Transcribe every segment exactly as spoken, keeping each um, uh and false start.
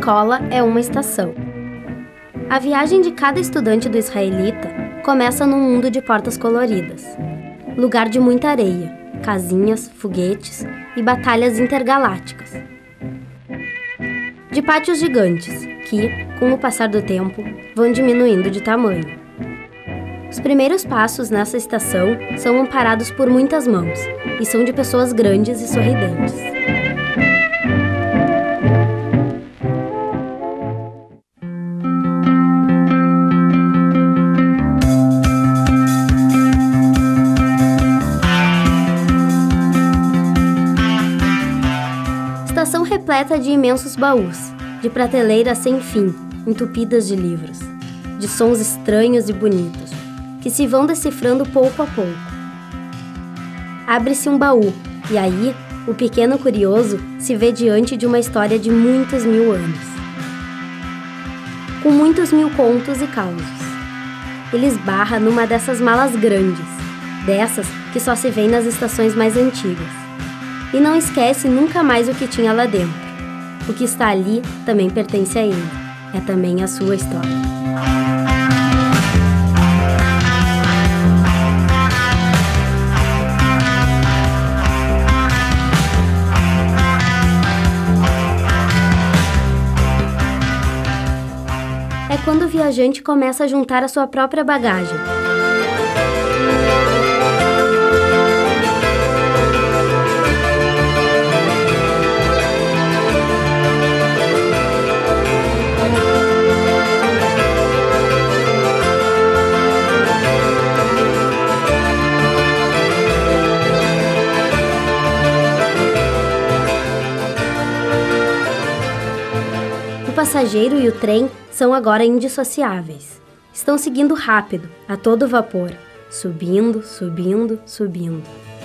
escola é uma estação. A viagem de cada estudante do israelita começa num mundo de portas coloridas. Lugar de muita areia, casinhas, foguetes e batalhas intergalácticas. De pátios gigantes, que, com o passar do tempo, vão diminuindo de tamanho. Os primeiros passos nessa estação são amparados por muitas mãos e são de pessoas grandes e sorridentes. Estação repleta de imensos baús, de prateleiras sem fim, entupidas de livros, de sons estranhos e bonitos, que se vão decifrando pouco a pouco. Abre-se um baú, e aí, o pequeno curioso se vê diante de uma história de muitos mil anos. Com muitos mil contos e causos. Ele esbarra numa dessas malas grandes, dessas que só se vêem nas estações mais antigas. E não esquece nunca mais o que tinha lá dentro. O que está ali também pertence a ele. É também a sua história. É quando o viajante começa a juntar a sua própria bagagem. O passageiro e o trem são agora indissociáveis. Estão seguindo rápido, a todo vapor, subindo, subindo, subindo.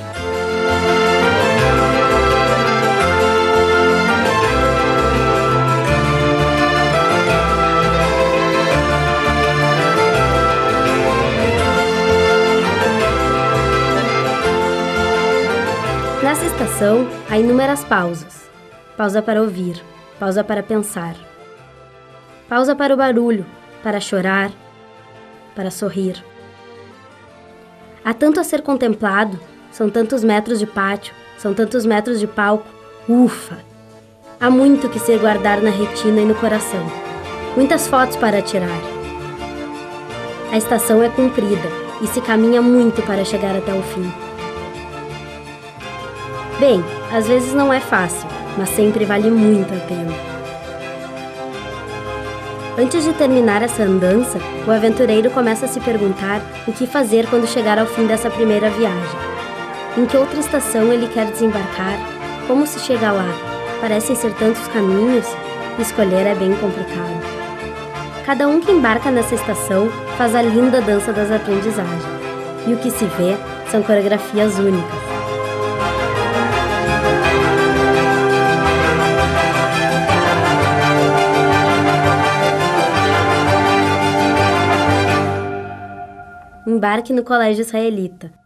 Nessa estação, há inúmeras pausas. Pausa para ouvir, pausa para pensar. Pausa para o barulho, para chorar, para sorrir. Há tanto a ser contemplado, são tantos metros de pátio, são tantos metros de palco. Ufa! Há muito que se guardar na retina e no coração. Muitas fotos para tirar. A estação é comprida e se caminha muito para chegar até o fim. Bem, às vezes não é fácil, mas sempre vale muito a pena. Antes de terminar essa andança, o aventureiro começa a se perguntar o que fazer quando chegar ao fim dessa primeira viagem. Em que outra estação ele quer desembarcar? Como se chega lá? Parecem ser tantos caminhos, escolher é bem complicado. Cada um que embarca nessa estação faz a linda dança das aprendizagens. E o que se vê são coreografias únicas. Embarque no Colégio Israelita.